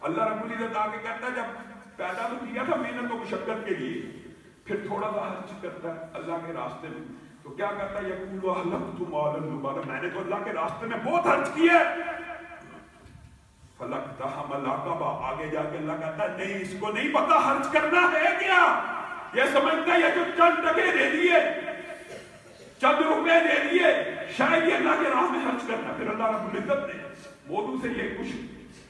اللہ رب العزت آگے کہتا ہے جب پیدا تو کیا تھا محنت و مشقت کے لیے، پھر تھوڑا سا خرچ کرتا ہے اللہ کے راستے میں، تو کیا کرتا ہے یقول اہلکت مالا لبادا، میں نے تو اللہ کے راستے میں بہت خرچ کیا ہے، فلقتحم العقبہ، آگے جا کے اللہ کہتا ہے نہیں اس کو نہیں پتا خرچ کرنا ہے کیا، یہ سمجھتا ہے یہ جو چند ٹکے دے دیے، چند روپے دے دیے، شاید یہ اللہ کے راہ میں خرچ کرنا۔ پھر اللہ رب العزت نے موضوع سے یہ کچھ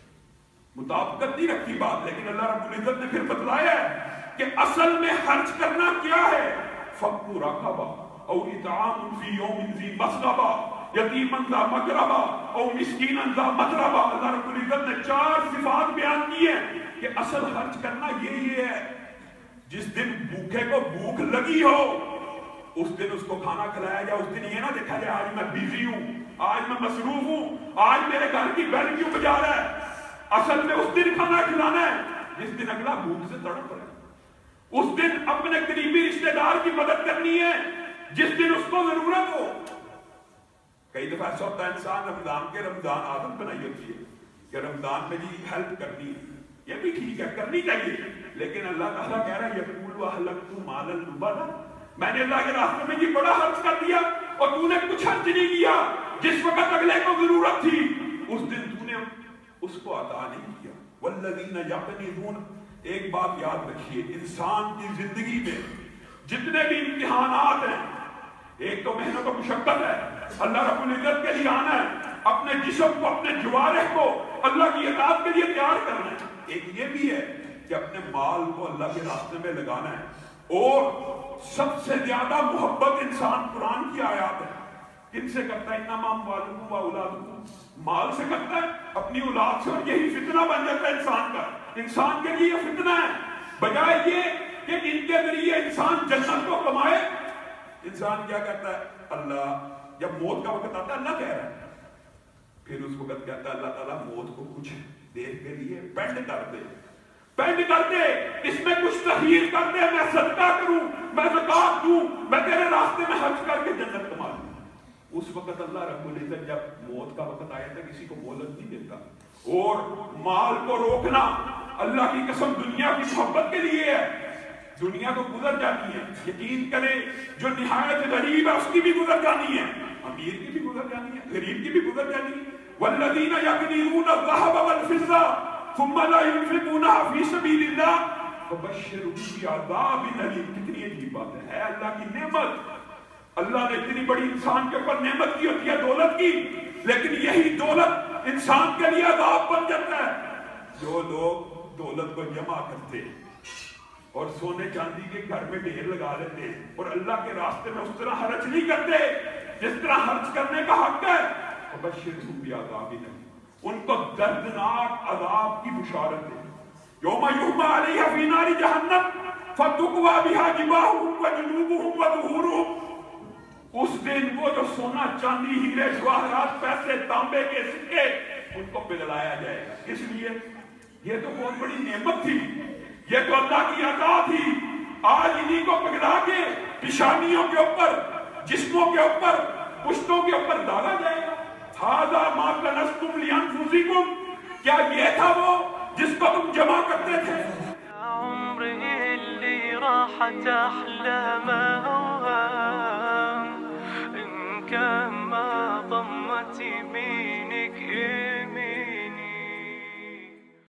مطابقت نہیں رکھی بات، لیکن اللہ رب العزت نے پھر بتلایا ہے کہ اصل میں خرچ کرنا کیا ہے، فَقُّ رَقَبَةٍ او اطعام فی یوم ذی مسغبہ یتیما ذا مقربہ او مسکینا ذا متربہ۔ اللہ رب العزت نے 4 صفات بیان کی ہیں کہ اصل خرچ کرنا یہ ہے، جس دن بھوکے کو بھوک لگی ہو اس دن اس کو کھانا کھلایا جائے، اس دن یہ نہ دیکھا جائے آج میں بیزی ہوں، آج میں مصروف ہوں، آج میرے گھر کی بیل کیوں بجا رہا ہے، اصل میں اس دن کھانا کھلانا ہے جس دن اگلا بھوک سے تڑپ رہا ہے، اس دن اپنے قریبی رشتہ دار کی مدد کرنی ہے جس دن اس کو ضرورت ہو۔ کئی دفعہ ایسا ہوتا ہے انسان رمضان عادت بنائی ہوتی ہے کہ رمضان میں جی ہیلپ کرنی ہے، یہ بھی ٹھیک ہے کرنی چاہیے، لیکن اللہ تعالیٰ کہہ رہا ہے یقول اہلکت مالا لبادا، میں نے اللہ کے راستے میں جی بڑا خرچ کر دیا اور تو نے کچھ خرچ نہیں کیا، جس وقت اگلے کو ضرورت تھی اس دن تو نے اس کو عطا نہیں کیا۔ والذین یقنطون، ایک بات یاد رکھیے، انسان کی زندگی میں جتنے بھی امتحانات ہیں، ایک تو محنت و مشقت ہے، اللہ رب العزت کے لیے آنا ہے، اپنے جسم کو اپنے جوارح کو اللہ کی اطاعت کے لیے تیار کرنا ہے، ایک یہ بھی ہے کہ اپنے مال کو اللہ کے راستے میں لگانا ہے، اور سب سے زیادہ محبت انسان قرآن کی آیات ہے کن سے کرتا ہے، انما اموالکم واولادکم، مال سے کرتا ہے اپنی اولاد سے، اور یہی فتنہ بن جاتا ہے انسان کا، انسان کے لیے یہ فتنہ ہے، بجائے یہ کہ ان کے ذریعے انسان جنت کو کمائے، انسان کیا کرتا ہے، اللہ جب موت کا وقت آتا ہے اللہ کہہ رہا ہے، پھر اس وقت کہتا ہے اللہ تعالیٰ موت کو کچھ دیر کے لیے پینڈ کر دے، پینڈ کر دے، اس میں کچھ تخیر کر دے، میں صدقہ کروں، میں زکات دوں، میں تیرے راستے میں خرچ کر کے جنت کما لوں۔ اس وقت اللہ رب العزت جب موت کا وقت آیا تھا کسی کو مہلت نہیں دیتا، اور مال کو روکنا اللہ کی قسم دنیا کی محبت کے لیے ہے، دنیا تو گزر جاتی ہے، یقین کرے جو نہایت غریب ہے اس کی بھی گزر جانی ہے، امیر کی بھی گزر جانی ہے، غریب کی بھی گزر جانی ہے۔ والذین یکنزون الذهب والفضة ثم لا ينفقونها في سبيل الله فبشرهم بعذاب أليم۔ کتنی عجیب بات ہے اللہ کی نعمت، اللہ نے اتنی بڑی انسان کے اوپر نعمت کی ہوتی ہے دولت کی، لیکن یہی دولت انسان کے لیے عذاب بن جاتا ہے۔ جو لوگ دولت کو جمع کرتے اور سونے چاندی کے گھر میں ڈھیر لگا لیتے اور اللہ کے راستے میں اس طرح خرچ نہیں کرتے جس طرح خرچ کرنے کا حق ہے، فبشرهم بعذاب أليم، ان کو دردناک عذاب کی بشارت ہے۔ یوم یحمى علیہ فی نار جہنم فتقوی بہا جباہہم وجنوبہم وظہورہم، اس دن وہ جو سونا چاندی ہیرے جواہرات پیسے تانبے کے سکے ان کو پگھلایا جائے گا، اس لیے یہ تو بہت بڑی نعمت تھی، یہ تو اللہ کی عطا تھی، آج انہی کو پگھلا کے پیشانیوں کے اوپر، جسموں کے اوپر، پشتوں کے اوپر ڈالا جائے گا۔ ھذا ما کنزتم لانفسکم، کیا یہ تھا وہ جس کو تم جمع کرتے تھے؟ عمري اللي راحت أحلامه إن كان ما ضمت يمينك